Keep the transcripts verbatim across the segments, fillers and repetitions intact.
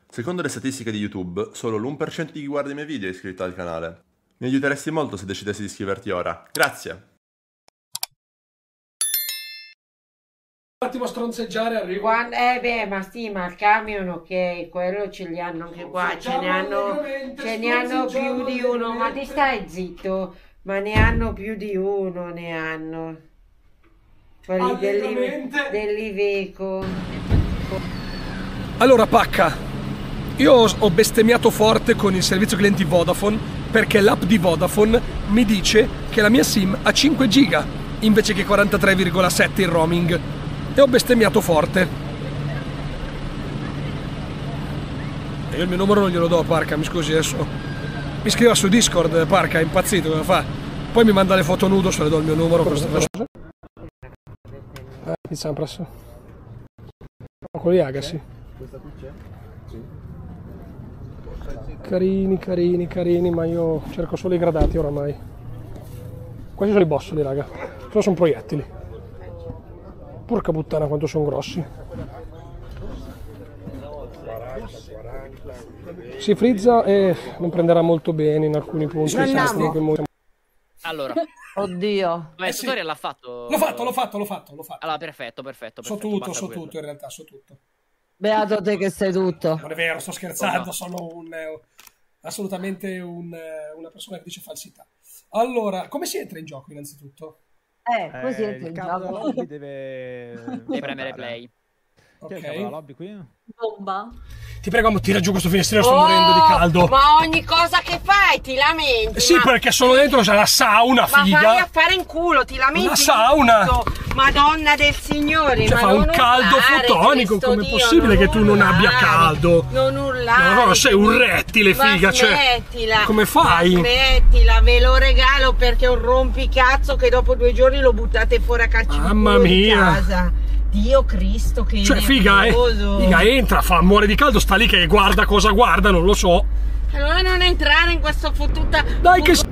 Secondo le statistiche di YouTube, solo l'uno per cento di chi guarda i miei video è iscritto al canale. Mi aiuteresti molto se decidessi di iscriverti ora. Grazie! Un attimo a stronzeggiare, arrivo. Quando, eh beh, ma sì, ma il camion ok, quello ce li hanno anche qua, ce ne hanno, ce ne hanno più di uno, ma ti stai zitto, ma ne hanno più di uno, ne hanno. Quelli dell'Iveco. Allora, Pacca. Io ho bestemmiato forte con il servizio clienti Vodafone perché l'app di Vodafone mi dice che la mia SIM ha cinque giga invece che quarantatré virgola sette il roaming e ho bestemmiato forte. E io il mio numero non glielo do a Parca, mi scusi adesso. Mi scriva su Discord, Parca, è impazzito, cosa fa? Poi mi manda le foto nudo se le do il mio numero. Cosa sta facendo? Eh, pizza presso. Con gli Agassi. Questa qui c'è? Sì. Carini, carini, carini, ma io cerco solo i gradati oramai. Questi sono i bossoli, raga. Però sono proiettili. Porca puttana quanto sono grossi. Si frizza e non prenderà molto bene in alcuni punti. Allora. Oddio. Ma il tutorial l'ha fatto? L'ho fatto, l'ho fatto, l'ho fatto, l'ho fatto. Allora, perfetto, perfetto. So perfetto, tutto, so quello. tutto in realtà, so tutto. Beato te che sei tutto. Non è vero, sto scherzando, oh, no. Sono un, eh, assolutamente un, eh, una persona che dice falsità. Allora, come si entra in gioco innanzitutto? Eh, come si entra in gioco? Lobby deve... Devi premere play. Ok. Chi è la lobby qui? Bomba. Ti prego, tira giù questo finestrino, sto oh, morendo di caldo. Ma ogni cosa che fai ti lamenti. Sì, ma... perché sono dentro, c'è la sauna, figa. Ma vai a fare in culo, ti lamenti. La sauna. Madonna del Signore. Cioè, ma fa un caldo urlare, fotonico, com'è possibile che tu urlare, non abbia caldo? Non urlare. No, no, sei un rettile, figa, cioè. Come fai? Ma smettila, ve lo regalo perché è un rompicazzo che dopo due giorni lo buttate fuori a calci di Mamma mia. Di casa. Dio Cristo, che cioè figa, eh, figa, entra, fa, muore di caldo, sta lì che guarda cosa guarda, non lo so. Allora non entrare in questa fottuta. Dai che...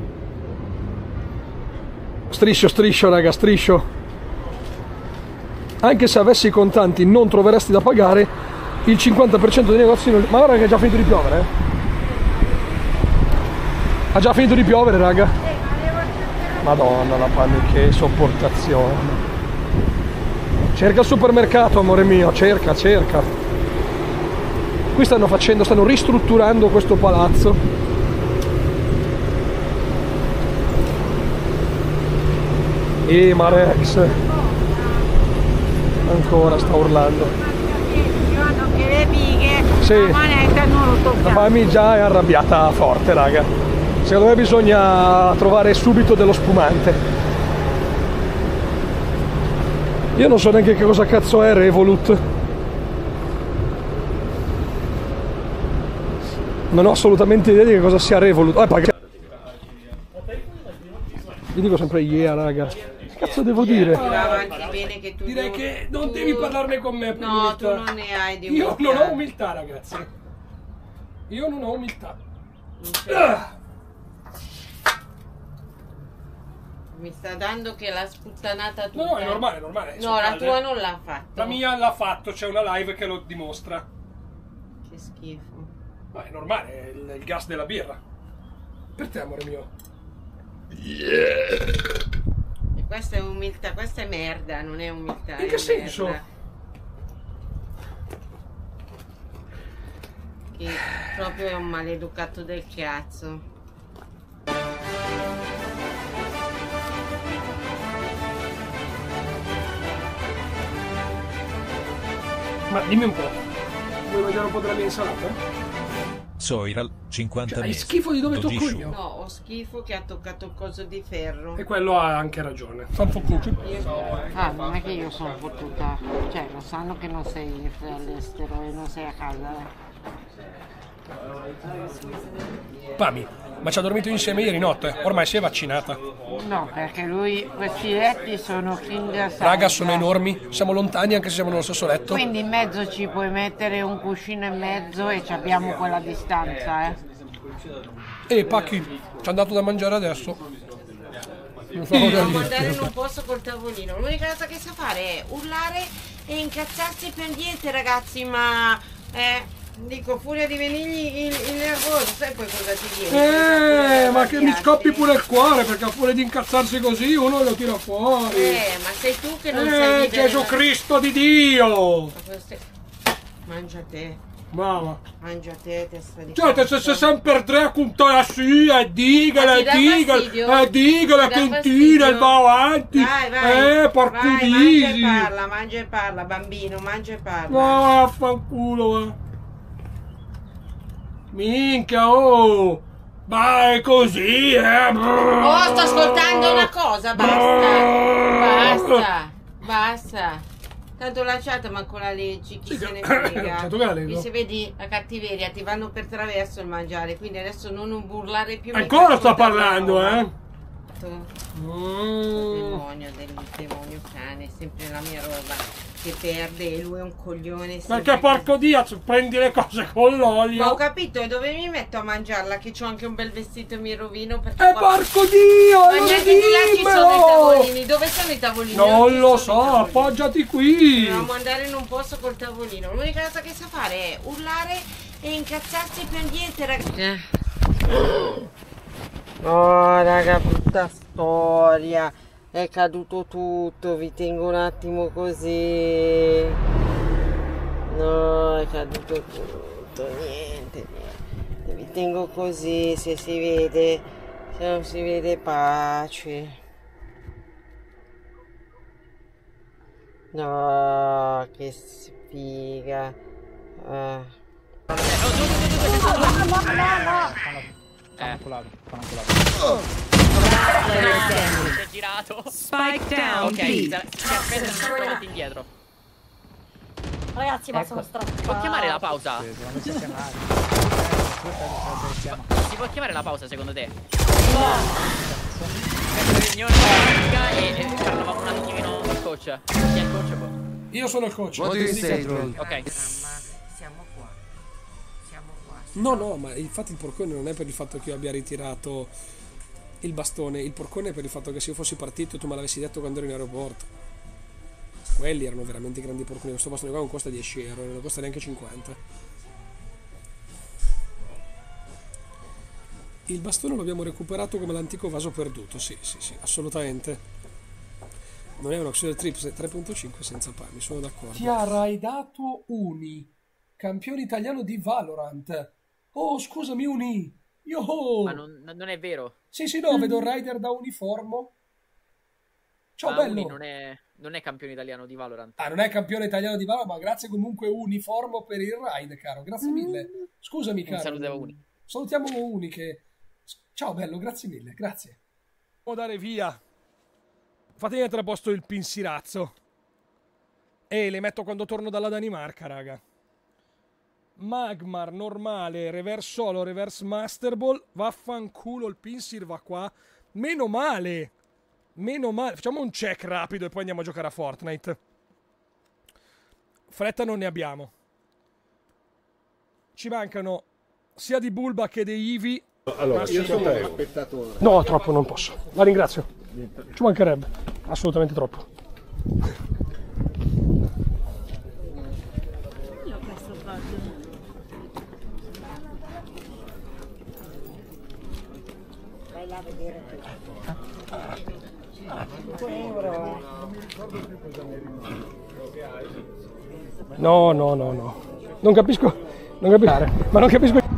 Striscio, striscio, raga, striscio. Anche se avessi i contanti non troveresti da pagare, il cinquanta per cento dei negozi non... Ma ora che è già finito di piovere, eh? Ha già finito di piovere, raga. Madonna, la panni, che sopportazione. Cerca il supermercato, amore mio, cerca, cerca. Qui stanno facendo, stanno ristrutturando questo palazzo. E Marex ancora sta urlando. Che le bighe, sì. La manetta non lo tocca. La mamma già è arrabbiata forte, raga. Secondo me bisogna trovare subito dello spumante. Io non so neanche che cosa cazzo è Revolut. Non ho assolutamente idea di che cosa sia Revolut. Oh, pag- Io dico sempre yeah, raga. Che cazzo devo dire? Bene che tu Direi non, che non tu... devi parlarne con me. No, umiltà. Tu non ne hai di umiltà. Io non ho umiltà, ragazzi. Io non ho umiltà. Ah. Mi sta dando che l'ha sputtanata tutta. No, è normale, è normale. No, la calde. Tua non l'ha fatto. La mia l'ha fatto, c'è una live che lo dimostra. Che schifo. Ma è normale, è il, il gas della birra. Per te, amore mio. Yeah. E questa è umiltà, questa è merda, non è umiltà. In che senso? Merda. Che proprio è un maleducato del cazzo. Ma dimmi un po', vuoi mangiare un po' della mia insalata? Soiral, cinquanta cioè, hai mesi. schifo di dove tocco io? No, ho schifo che ha toccato il coso di ferro. E quello ha anche ragione. Fanno cucci. Ah, non è che io sono fottuta. Cioè, lo sanno che non sei all'estero e non sei a casa. Pami, ma ci ha dormito insieme ieri notte? Ormai si è vaccinata. No, perché lui, questi letti sono king size. Raga, sono enormi, siamo lontani anche se siamo nello stesso letto. Quindi in mezzo ci puoi mettere un cuscino in mezzo e abbiamo quella distanza, eh. E Pacchi, ci hanno dato da mangiare adesso. Non so cosa dire. Andare in un posto col tavolino. L'unica cosa che sa fare è urlare e incazzarsi per niente, ragazzi, ma... Eh, Dico, furia di venirgli il, il nervoso, sai poi cosa ti viene? Eh, ma che mi scoppi pure il cuore, perché a furia di incazzarsi così uno lo tira fuori. Eh, ma sei tu che non eh, sai vivere. Gesù Cristo di Dio! Mangia te. Mamma. Mangia te, testa di Cioè, se sei sempre tre contare sì, e digale, e digale, e digale, che tira e va avanti. Vai, vai. Eh, porco vai, disi. mangia e parla, mangia e parla, bambino, mangia e parla. No, vaffanculo, va. Minchia, oh. Ma è così, eh. Oh, sto ascoltando una cosa, basta. Basta, basta. Tanto la chat ma ancora leggi, chi sì, se ne frega. che se vedi la cattiveria ti vanno per traverso il mangiare, quindi adesso non burlare più. Ancora sto parlando, eh. Mm. Demonio del demonio cane, sempre la mia roba che perde e lui è un coglione. Perché porco Dio, prendi le cose con l'olio. Ma ho capito, e dove mi metto a mangiarla? Che c'ho anche un bel vestito e mi rovino perché. Eh, qua... porco Dio! Ma neanche di là ci sono i tavolini. Dove sono i tavolini? Non, non lo so, appoggiati qui. Dobbiamo andare in un posto col tavolino. L'unica cosa che sa fare è urlare e incazzarsi per niente, ragazzi. Oh, raga, brutta storia. È caduto tutto, vi tengo un attimo così. No, è caduto tutto, niente, niente. Vi tengo così, se si vede, se non si vede pace. No, che sfiga. Ah. Fanno culato, fanno culato. Si è girato. Spike down. Ok, si aspetta solo avanti indietro. Ragazzi, ma sono strappato. Si può chiamare la pausa? Sì, secondo me si può chiamare. Si può chiamare la pausa secondo te? Riunione tecnica e parlavamo un attimino col coach. Chi è il coach? Io sono il coach. Ok. Siamo qua. Siamo qua. No, no, ma infatti il porcone non è per il fatto che io abbia ritirato il bastone, il porcone è per il fatto che se io fossi partito e tu me l'avessi detto quando ero in aeroporto. Quelli erano veramente grandi porconi. Questo bastone qua non costa dieci euro, non costa neanche cinquanta. Il bastone l'abbiamo recuperato come l'antico vaso perduto, sì, sì, sì, assolutamente. Non è un Oxyder Trips tre punto cinque senza panni, sono d'accordo. Chiara, hai dato Uni, campione italiano di Valorant. Oh, scusami, Uni. Yo! Ma non, non è vero. Sì, sì, no, vedo il rider da uniformo. Ciao, ma bello. Uni non è, non è campione italiano di Valorant. Ah, non è campione italiano di Valorant, ma grazie comunque uniformo per il ride, caro. Grazie mille. Scusami, caro. Un saluto a Uni. Salutiamo Uni che... Ciao, bello, grazie mille, grazie. Devo dare via. Fatemi mettere a posto il pinsirazzo. E le metto quando torno dalla Danimarca, raga. Magmar, normale, reverse solo, reverse master ball. Vaffanculo, il pinsir va qua. Meno male. Meno male. Facciamo un check rapido e poi andiamo a giocare a Fortnite. Fretta non ne abbiamo. Ci mancano sia di Bulba che dei Eevee. Allora, io sono un spettatore. No, troppo non posso. La ringrazio. Ci mancherebbe. Assolutamente troppo. Io ho questo fatto. Vai là a vedere. No, no, no, no. Non capisco. Non capisco. Ma non capisco.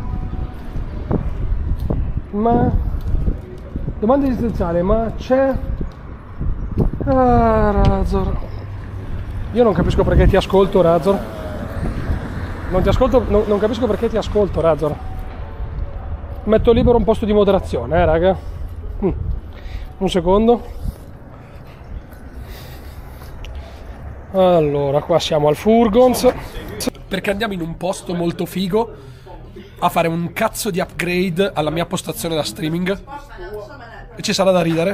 Ma domanda esistenziale, ma c'è ah, Razor. Io non capisco perché ti ascolto, Razor. Non ti ascolto, no, non capisco perché ti ascolto, Razor. Metto libero un posto di moderazione, eh, raga. Mm. Un secondo. Allora, qua siamo al Furgons. Perché andiamo in un posto molto figo a fare un cazzo di upgrade alla mia postazione da streaming e ci sarà da ridere.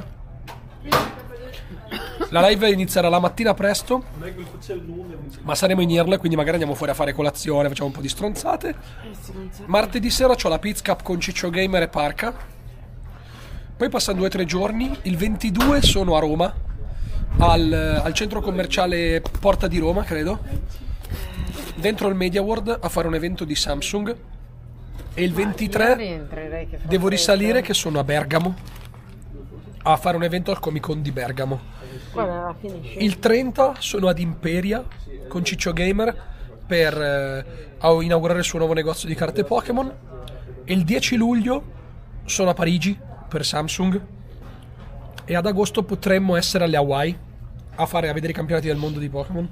La live inizierà la mattina presto, ma saremo in Irle, quindi magari andiamo fuori a fare colazione, facciamo un po' di stronzate. Martedì sera c'ho la Pizza Cup con Ciccio Gamer e Parca. Poi passano due o tre giorni. Il ventidue sono a Roma al, al centro commerciale Porta di Roma, credo. dentro il Media World a fare un evento di Samsung e il ventitré devo risalire che sono a Bergamo a fare un evento al Comic Con di Bergamo. Il trenta sono ad Imperia con Ciccio Gamer per eh, inaugurare il suo nuovo negozio di carte Pokémon e il dieci luglio sono a Parigi per Samsung e ad agosto potremmo essere alle Hawaii a fare a vedere i campionati del mondo di Pokémon.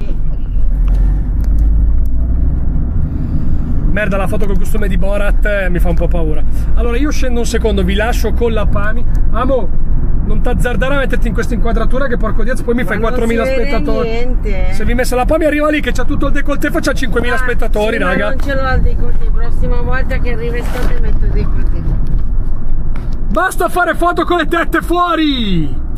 Merda, la foto col costume di Borat eh, mi fa un po' paura. Allora io scendo un secondo, vi lascio con la Pami. Amo, non t'azzardare a metterti in questa inquadratura che porco diaz poi mi fai quattromila spettatori. Niente. Se vi messa la Pami arriva lì che c'ha tutto il décolleté e faccia cinquemila ah, spettatori, sì, raga. Ma non ce l'ho al décolleté, prossima volta che rivestate metto il décolleté. Basta fare foto con le tette fuori!